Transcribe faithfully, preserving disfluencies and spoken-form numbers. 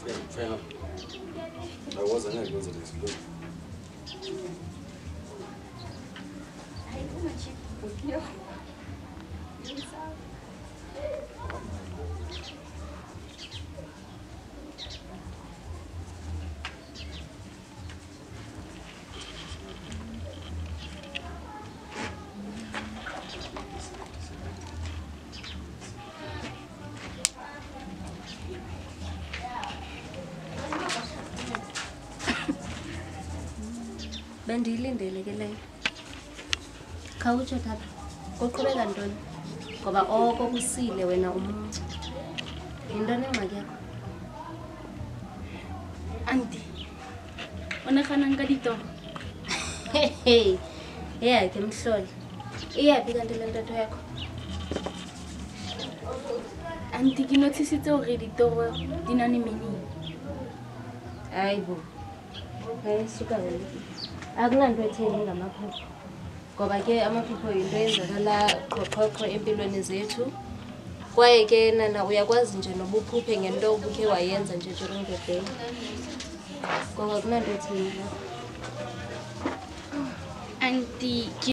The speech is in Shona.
Fair enough. I wasn't going to this. Bendilindele ke leyo. Khawutsho tata. Kuqhubeka ntoni? Ngoba oko kusile wena umuntu. Yintoni engxaki yakho? Auntie. Onagana nka ditoro. Hey. Yeah, ke mhloli. Iyaphi kanti le ntatho yakho? Auntie ke notisitse hore ditoro di na le meaning. Hayibo. Hayi suka wena. Akunanto etheni ngamaphupho. Ngoba ke amaphupho yinto eyenzakala qhoqhoqho empilweni zethu. Kwaye ke nana uyakwazi nje nobuphuphe ngento obukhe wayenza nje during the day. Ngoba kunanto etheni. Auntie